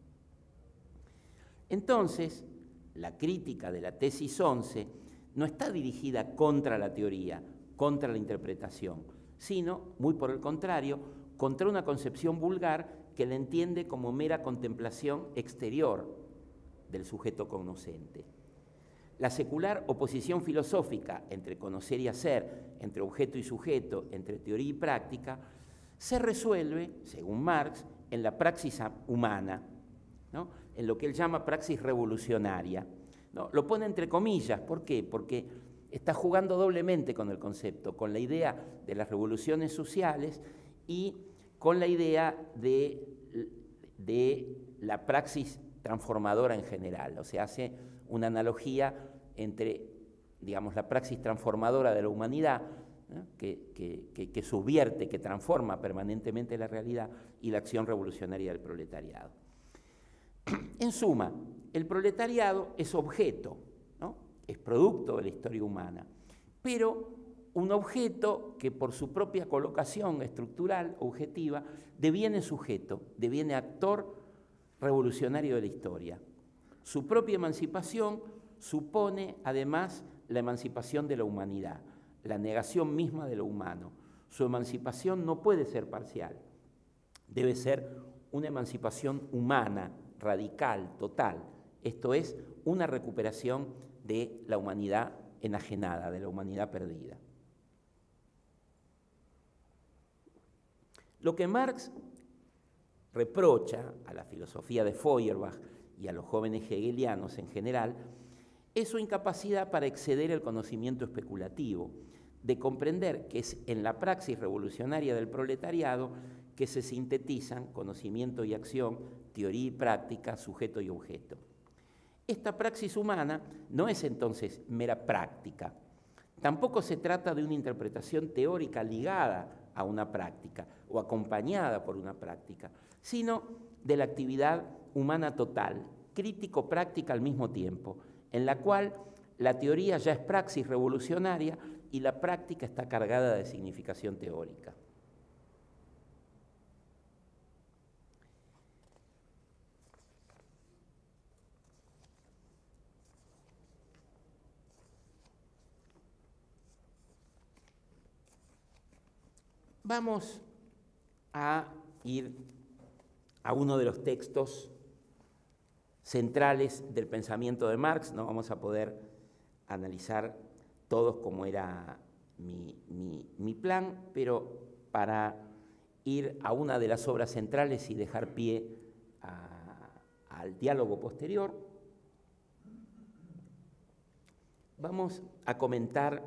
Entonces, la crítica de la tesis 11 no está dirigida contra la teoría, contra la interpretación, sino, muy por el contrario, contra una concepción vulgar que la entiende como mera contemplación exterior del sujeto cognoscente. La secular oposición filosófica entre conocer y hacer, entre objeto y sujeto, entre teoría y práctica, se resuelve, según Marx, en la praxis humana, ¿no? En lo que él llama praxis revolucionaria, ¿no? Lo pone entre comillas, ¿por qué? Porque está jugando doblemente con el concepto, con la idea de las revoluciones sociales y con la idea de la praxis transformadora en general. O sea, hace una analogía entre, digamos, la praxis transformadora de la humanidad, ¿no? que subvierte, que transforma permanentemente la realidad, y la acción revolucionaria del proletariado. En suma, el proletariado es objeto, ¿no? Es producto de la historia humana, pero un objeto que por su propia colocación estructural, objetiva, deviene sujeto, deviene actor revolucionario de la historia. Su propia emancipación supone, además, la emancipación de la humanidad, la negación misma de lo humano. Su emancipación no puede ser parcial, debe ser una emancipación humana, radical, total. Esto es una recuperación de la humanidad enajenada, de la humanidad perdida. Lo que Marx reprocha a la filosofía de Feuerbach y a los jóvenes hegelianos en general es su incapacidad para exceder el conocimiento especulativo, de comprender que es en la praxis revolucionaria del proletariado que se sintetizan conocimiento y acción, teoría y práctica, sujeto y objeto. Esta praxis humana no es entonces mera práctica, tampoco se trata de una interpretación teórica ligada a una práctica o acompañada por una práctica, sino de la actividad humana total, crítico-práctica al mismo tiempo, en la cual la teoría ya es praxis revolucionaria y la práctica está cargada de significación teórica. Vamos a ir a uno de los textos centrales del pensamiento de Marx. No vamos a poder analizar todos como era mi plan, pero para ir a una de las obras centrales y dejar pie al diálogo posterior, vamos a comentar,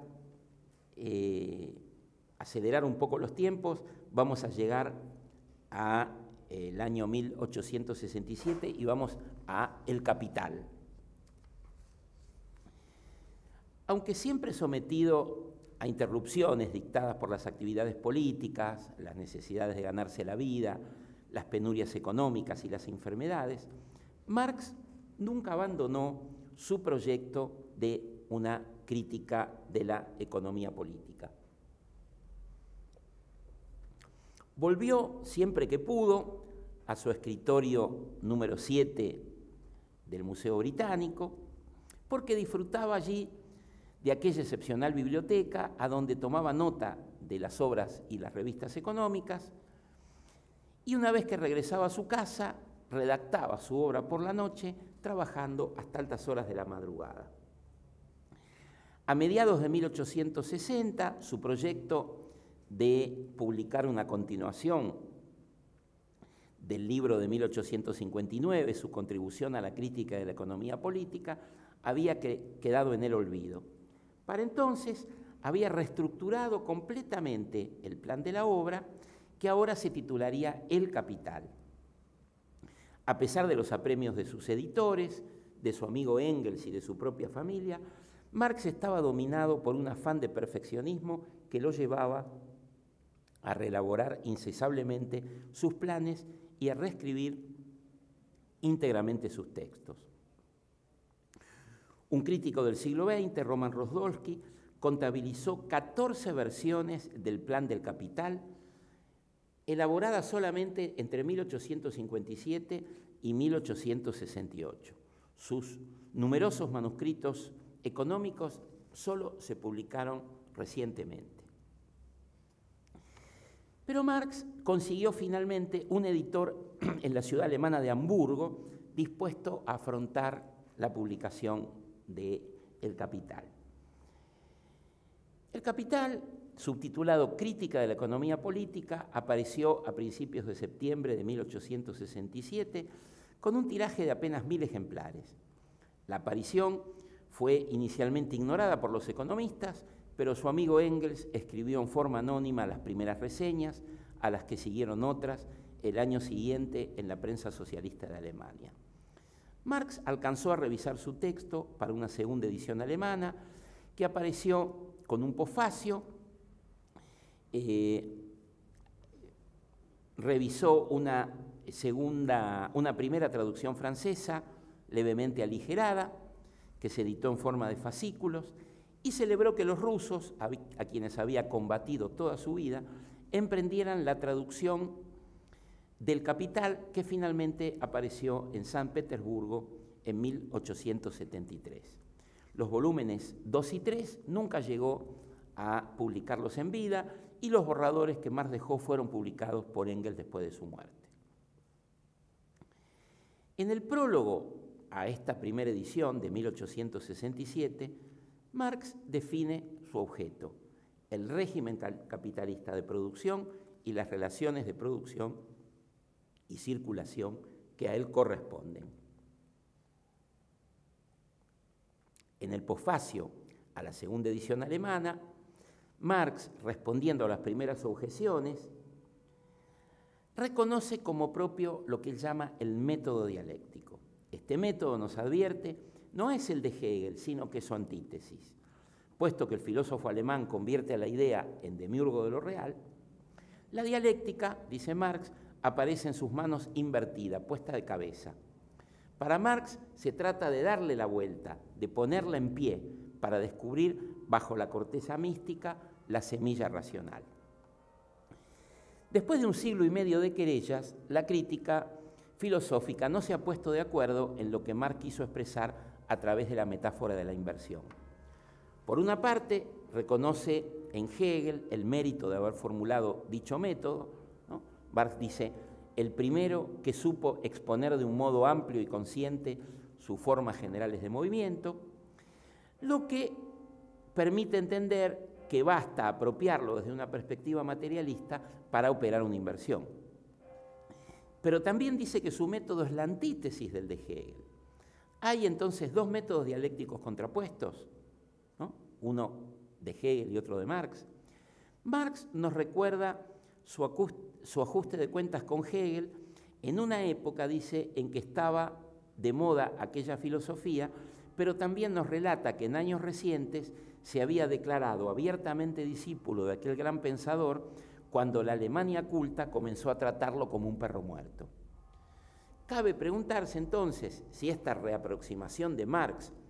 acelerar un poco los tiempos, vamos a llegar al año 1867 y vamos a El Capital. Aunque siempre sometido a interrupciones dictadas por las actividades políticas, las necesidades de ganarse la vida, las penurias económicas y las enfermedades, Marx nunca abandonó su proyecto de una crítica de la economía política. Volvió siempre que pudo a su escritorio número 7 del Museo Británico, porque disfrutaba allí de aquella excepcional biblioteca a donde tomaba nota de las obras y las revistas económicas, y una vez que regresaba a su casa, redactaba su obra por la noche, trabajando hasta altas horas de la madrugada. A mediados de 1860, su proyecto de publicar una continuación del libro de 1859, su contribución a la crítica de la economía política, había quedado en el olvido. Para entonces había reestructurado completamente el plan de la obra, que ahora se titularía El Capital. A pesar de los apremios de sus editores, de su amigo Engels y de su propia familia, Marx estaba dominado por un afán de perfeccionismo que lo llevaba a reelaborar incesablemente sus planes y a reescribir íntegramente sus textos. Un crítico del siglo XX, Roman Rozdolsky, contabilizó 14 versiones del Plan del Capital, elaboradas solamente entre 1857 y 1868. Sus numerosos manuscritos económicos solo se publicaron recientemente. Pero Marx consiguió finalmente un editor en la ciudad alemana de Hamburgo dispuesto a afrontar la publicación de El Capital. El Capital, subtitulado Crítica de la Economía Política, apareció a principios de septiembre de 1867 con un tiraje de apenas 1000 ejemplares. La aparición fue inicialmente ignorada por los economistas, pero su amigo Engels escribió en forma anónima las primeras reseñas, a las que siguieron otras el año siguiente en la prensa socialista de Alemania. Marx alcanzó a revisar su texto para una segunda edición alemana, que apareció con un posfacio, revisó una primera traducción francesa levemente aligerada, que se editó en forma de fascículos, y celebró que los rusos, a quienes había combatido toda su vida, emprendieran la traducción del Capital, que finalmente apareció en San Petersburgo en 1873. Los volúmenes 2 y 3 nunca llegó a publicarlos en vida, y los borradores que Marx dejó fueron publicados por Engels después de su muerte. En el prólogo a esta primera edición de 1867, Marx define su objeto: el régimen capitalista de producción y las relaciones de producción y circulación que a él corresponden. En el posfacio a la segunda edición alemana, Marx, respondiendo a las primeras objeciones, reconoce como propio lo que él llama el método dialéctico. Este método, nos advierte, no es el de Hegel, sino que es su antítesis. Puesto que el filósofo alemán convierte a la idea en demiurgo de lo real, la dialéctica, dice Marx, aparece en sus manos invertida, puesta de cabeza. Para Marx se trata de darle la vuelta, de ponerla en pie, para descubrir bajo la corteza mística la semilla racional. Después de un siglo y medio de querellas, la crítica filosófica no se ha puesto de acuerdo en lo que Marx quiso expresar a través de la metáfora de la inversión. Por una parte, reconoce en Hegel el mérito de haber formulado dicho método, ¿no? Marx dice: el primero que supo exponer de un modo amplio y consciente sus formas generales de movimiento, lo que permite entender que basta apropiarlo desde una perspectiva materialista para operar una inversión. Pero también dice que su método es la antítesis del de Hegel. Hay entonces dos métodos dialécticos contrapuestos, ¿no? Uno de Hegel y otro de Marx. Marx nos recuerda su ajuste de cuentas con Hegel en una época, dice, en que estaba de moda aquella filosofía, pero también nos relata que en años recientes se había declarado abiertamente discípulo de aquel gran pensador cuando la Alemania culta comenzó a tratarlo como un perro muerto. Cabe preguntarse entonces si esta reaproximación de Marx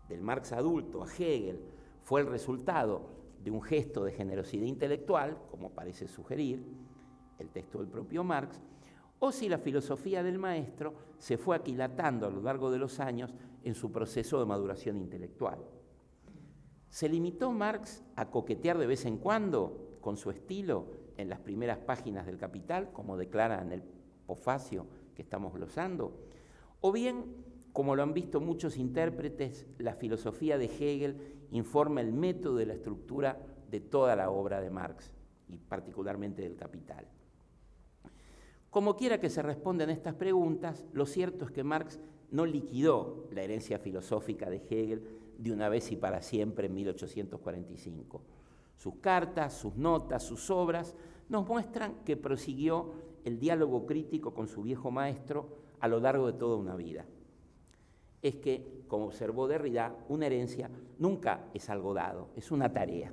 del Marx adulto a Hegel fue el resultado de un gesto de generosidad intelectual, como parece sugerir el texto del propio Marx, o si la filosofía del maestro se fue aquilatando a lo largo de los años en su proceso de maduración intelectual. ¿Se limitó Marx a coquetear de vez en cuando con su estilo en las primeras páginas del Capital, como declara en el posfacio que estamos glosando? ¿O bien, como lo han visto muchos intérpretes, la filosofía de Hegel informa el método de la estructura de toda la obra de Marx, y particularmente del Capital? Como quiera que se respondan estas preguntas, lo cierto es que Marx no liquidó la herencia filosófica de Hegel de una vez y para siempre en 1845. Sus cartas, sus notas, sus obras nos muestran que prosiguió el diálogo crítico con su viejo maestro a lo largo de toda una vida. Es que, como observó Derrida, una herencia nunca es algo dado, es una tarea.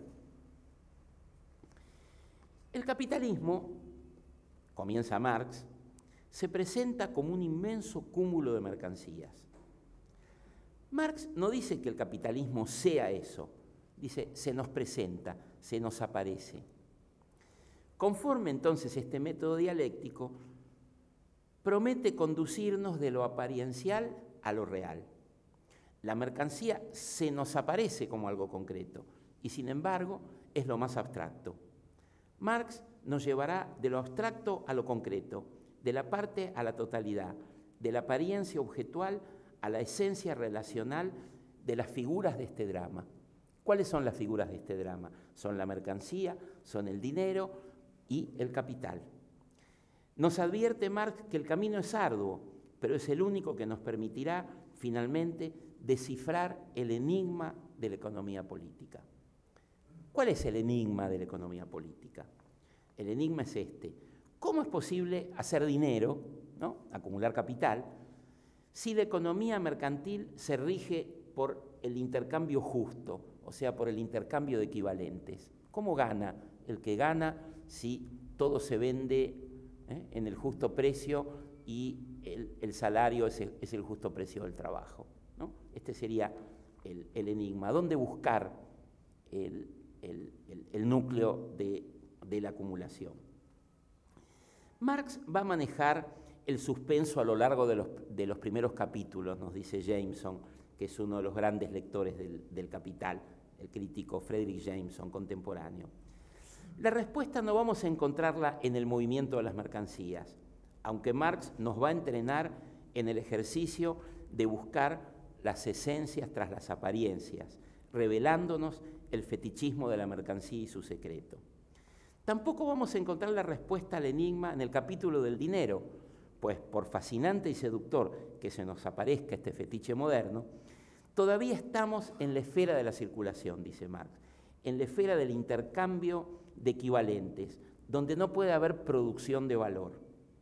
El capitalismo, comienza Marx, se presenta como un inmenso cúmulo de mercancías. Marx no dice que el capitalismo sea eso, dice se nos presenta, se nos aparece. Conforme entonces este método dialéctico, promete conducirnos de lo apariencial a lo real. La mercancía se nos aparece como algo concreto y sin embargo es lo más abstracto. Marx nos llevará de lo abstracto a lo concreto, de la parte a la totalidad, de la apariencia objetual a la esencia relacional de las figuras de este drama. ¿Cuáles son las figuras de este drama? Son la mercancía, son el dinero y el capital. Nos advierte Marx que el camino es arduo, pero es el único que nos permitirá finalmente descifrar el enigma de la economía política. ¿Cuál es el enigma de la economía política? El enigma es este: ¿cómo es posible hacer dinero, ¿no?, acumular capital, si la economía mercantil se rige por el intercambio justo, o sea, por el intercambio de equivalentes? ¿Cómo gana el que gana si todo se vende en el justo precio y el salario es el justo precio del trabajo, ¿no? Este sería el enigma. ¿Dónde buscar el núcleo de la acumulación? Marx va a manejar el suspenso a lo largo de los primeros capítulos, nos dice Jameson, que es uno de los grandes lectores del Capital, el crítico Frederick Jameson, contemporáneo. La respuesta no vamos a encontrarla en el movimiento de las mercancías, aunque Marx nos va a entrenar en el ejercicio de buscar las esencias tras las apariencias, revelándonos el fetichismo de la mercancía y su secreto. Tampoco vamos a encontrar la respuesta al enigma en el capítulo del dinero, pues por fascinante y seductor que se nos aparezca este fetiche moderno, todavía estamos en la esfera de la circulación, dice Marx, en la esfera del intercambio de equivalentes, donde no puede haber producción de valor.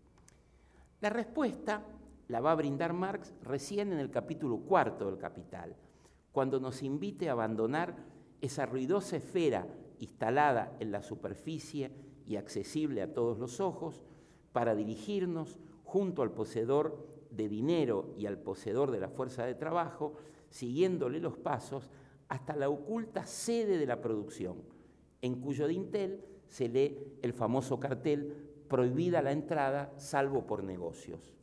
La respuesta la va a brindar Marx recién en el capítulo 4 del Capital, cuando nos invite a abandonar esa ruidosa esfera instalada en la superficie y accesible a todos los ojos, para dirigirnos junto al poseedor de dinero y al poseedor de la fuerza de trabajo, siguiéndole los pasos hasta la oculta sede de la producción, en cuyo dintel se lee el famoso cartel: prohibida la entrada salvo por negocios.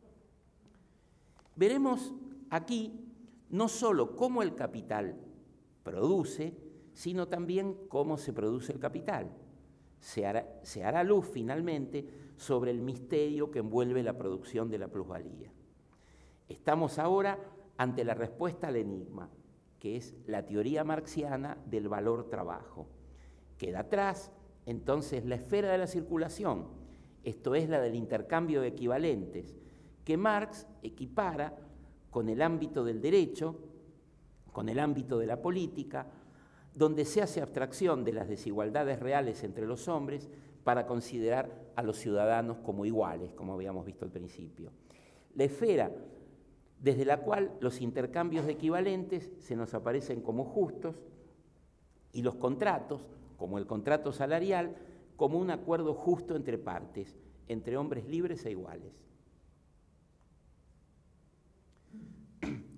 Veremos aquí no solo cómo el capital produce, sino también cómo se produce el capital. Se hará luz finalmente sobre el misterio que envuelve la producción de la plusvalía. Estamos ahora ante la respuesta al enigma, que es la teoría marxiana del valor-trabajo. Queda atrás, entonces, la esfera de la circulación, esto es, la del intercambio de equivalentes, que Marx equipara con el ámbito del derecho, con el ámbito de la política, donde se hace abstracción de las desigualdades reales entre los hombres para considerar a los ciudadanos como iguales, como habíamos visto al principio. La esfera desde la cual los intercambios de equivalentes se nos aparecen como justos y los contratos, como el contrato salarial, como un acuerdo justo entre partes, entre hombres libres e iguales.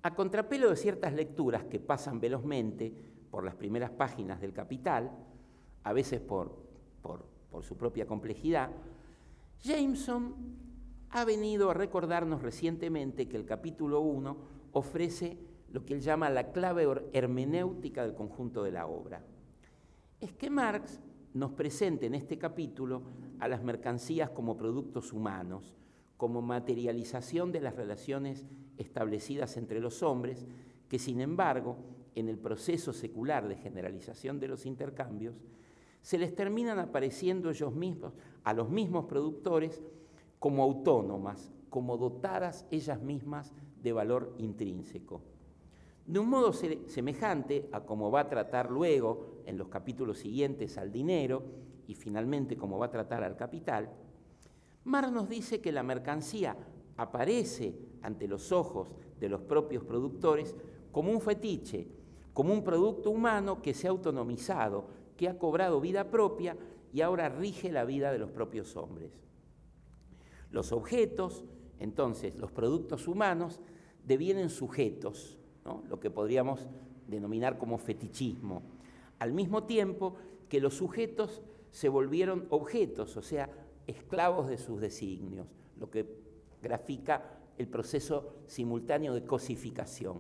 A contrapelo de ciertas lecturas que pasan velozmente por las primeras páginas del Capital, a veces por su propia complejidad, Jameson ha venido a recordarnos recientemente que el capítulo 1 ofrece lo que él llama la clave hermenéutica del conjunto de la obra. Es que Marx nos presenta en este capítulo a las mercancías como productos humanos, como materialización de las relaciones establecidas entre los hombres, que sin embargo, en el proceso secular de generalización de los intercambios, se les terminan apareciendo ellos mismos, a los mismos productores, como autónomas, como dotadas ellas mismas de valor intrínseco. De un modo semejante a como va a tratar luego, en los capítulos siguientes, al dinero y finalmente como va a tratar al capital, Marx nos dice que la mercancía aparece ante los ojos de los propios productores como un fetiche, como un producto humano que se ha autonomizado, que ha cobrado vida propia y ahora rige la vida de los propios hombres. Los objetos, entonces, los productos humanos, devienen sujetos, ¿no? Lo que podríamos denominar como fetichismo, al mismo tiempo que los sujetos se volvieron objetos, o sea, esclavos de sus designios, lo que grafica el proceso simultáneo de cosificación.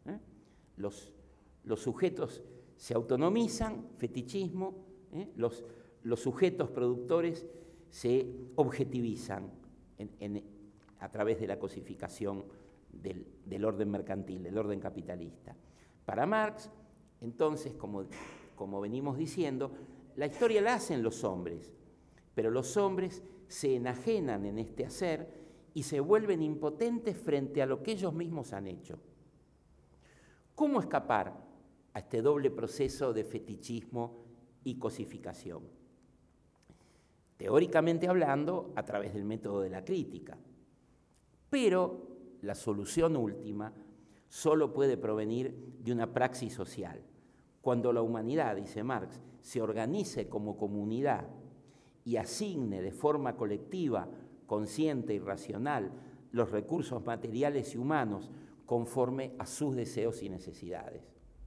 Los sujetos se autonomizan, fetichismo, los sujetos productores se objetivizan a través de la cosificación del orden mercantil, del orden capitalista. Para Marx, entonces, como venimos diciendo, la historia la hacen los hombres, pero los hombres se enajenan en este hacer y se vuelven impotentes frente a lo que ellos mismos han hecho. ¿Cómo escapar a este doble proceso de fetichismo y cosificación? Teóricamente hablando, a través del método de la crítica. Pero la solución última solo puede provenir de una praxis social. Cuando la humanidad, dice Marx, se organice como comunidad y asigne de forma colectiva, consciente y racional los recursos materiales y humanos conforme a sus deseos y necesidades.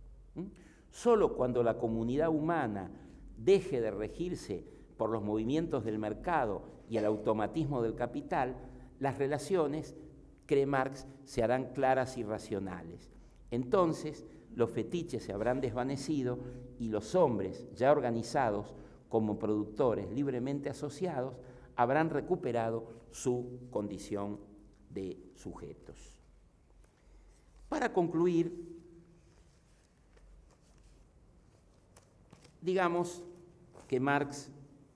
Solo cuando la comunidad humana deje de regirse por los movimientos del mercado y el automatismo del capital, las relaciones, cree Marx, se harán claras y racionales. Entonces, los fetiches se habrán desvanecido y los hombres, ya organizados como productores libremente asociados, habrán recuperado su condición de sujetos. Para concluir, digamos que Marx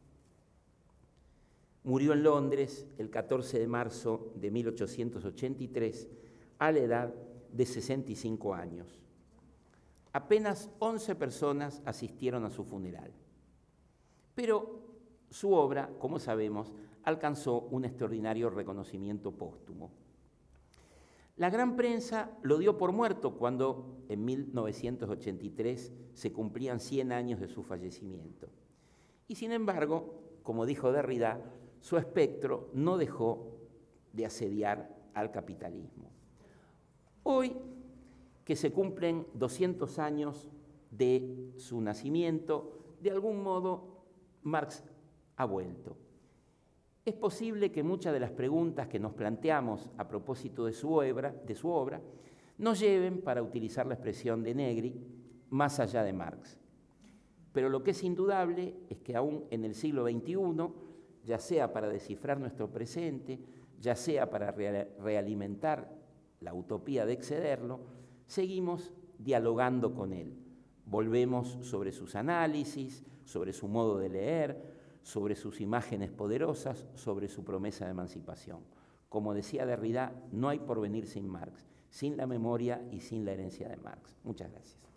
murió en Londres el 14 de marzo de 1883 a la edad de 65 años. Apenas 11 personas asistieron a su funeral, pero su obra, como sabemos, alcanzó un extraordinario reconocimiento póstumo. La gran prensa lo dio por muerto cuando en 1983 se cumplían 100 años de su fallecimiento. Y sin embargo, como dijo Derrida, su espectro no dejó de asediar al capitalismo. Hoy, que se cumplen 200 años de su nacimiento, de algún modo Marx ha vuelto. Es posible que muchas de las preguntas que nos planteamos a propósito de su obra nos lleven, para utilizar la expresión de Negri, más allá de Marx. Pero lo que es indudable es que aún en el siglo XXI, ya sea para descifrar nuestro presente, ya sea para realimentar la utopía de excederlo, seguimos dialogando con él. Volvemos sobre sus análisis, sobre su modo de leer, sobre sus imágenes poderosas, sobre su promesa de emancipación. Como decía Derrida, no hay porvenir sin Marx, sin la memoria y sin la herencia de Marx. Muchas gracias.